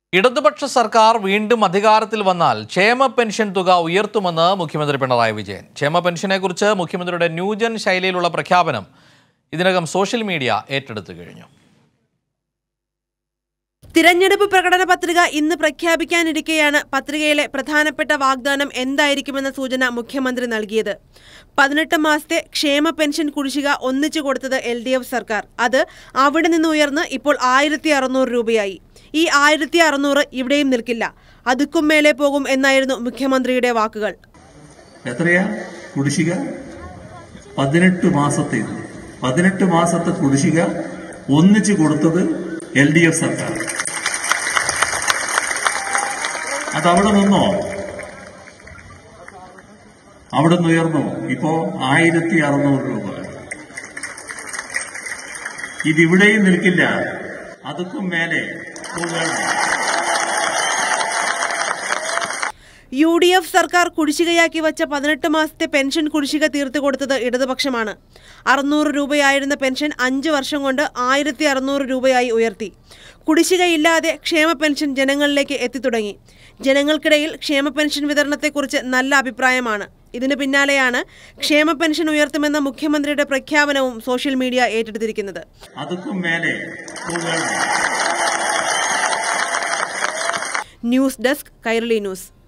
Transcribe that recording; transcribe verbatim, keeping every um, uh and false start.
ഇടതുപക്ഷ സർക്കാർ വീണ്ടും അധികാരത്തിൽ വന്നാൽ ക്ഷേമ പെൻഷൻ തുക ഉയർത്തുമെന്ന് മുഖ്യമന്ത്രി പിണറായി വിജയൻ. ക്ഷേമ പെൻഷനെക്കുറിച്ച് മുഖ്യമന്ത്രിയുടെ ന്യൂജൻ ശൈലിയിലുള്ള പ്രഖ്യാപനം ഇതിനകം സോഷ്യൽ മീഡിയ ഏറ്റെടുത്തു കഴിഞ്ഞു. തിരഞ്ഞെടുപ്പ് പ്രകടന പത്രിക ഇന്ന് പ്രഖ്യാപിക്കാനിരിക്കെയാണ് പത്രികയിലെ പ്രധാനപ്പെട്ട വാഗ്ദാനം എന്തായിരിക്കുമെന്ന സൂചന മുഖ്യമന്ത്രി നൽകിയത്. പതിനെട്ട് മാസത്തെ ക്ഷേമ പെൻഷൻ കുടിശ്ശിക ഒന്നിച്ചു കൊടുത്തത് എൽ ഡി എഫ് സർക്കാർ. അത് അവിടെ നിന്ന് ഉയർന്ന് ഇപ്പോൾ ആയിരത്തി അറുന്നൂറ് രൂപയായി. ഈ ആയിരത്തി അറുന്നൂറ് ഇവിടെയും നിൽക്കില്ല, അതുക്കും മേലെ പോകും എന്നായിരുന്നു മുഖ്യമന്ത്രിയുടെ വാക്കുകൾ. എത്രയാ കുടിശ്ശിക? പതിനെട്ട് മാസത്തെ പതിനെട്ട് മാസത്തെ കുടിശ്ശിക ഒന്നിച്ചു കൊടുത്തത് എൽ ഡി എഫ് സർക്കാർ. അതവിടെ നിന്നോ? അവിടെ നിന്ന് ഉയർന്നു. ഇപ്പോ ആയിരത്തി അറുന്നൂറ് രൂപ. ഇതിവിടെയും നിൽക്കില്ല, അതുക്കും മേലെ. യു ഡി എഫ് സർക്കാർ കുടിശ്ശികയാക്കി വച്ച പതിനെട്ട് മാസത്തെ പെൻഷൻ കുടിശ്ശിക തീർത്തു കൊടുത്തത് ഇടതുപക്ഷമാണ്. അറുന്നൂറ് രൂപയായിരുന്ന പെൻഷൻ അഞ്ച് വർഷം കൊണ്ട് ആയിരത്തി അറുന്നൂറ് രൂപയായി ഉയർത്തി. കുടിശ്ശികയില്ലാതെ ക്ഷേമ പെൻഷൻ ജനങ്ങളിലേക്ക് എത്തിത്തുടങ്ങി. ജനങ്ങൾക്കിടയിൽ ക്ഷേമ പെൻഷൻ വിതരണത്തെക്കുറിച്ച് നല്ല അഭിപ്രായമാണ്. ഇതിനു പിന്നാലെയാണ് ക്ഷേമ പെൻഷൻ ഉയർത്തുമെന്ന മുഖ്യമന്ത്രിയുടെ പ്രഖ്യാപനവും സോഷ്യൽ മീഡിയ ഏറ്റെടുത്തിരിക്കുന്നത്. News desk, Kairali news.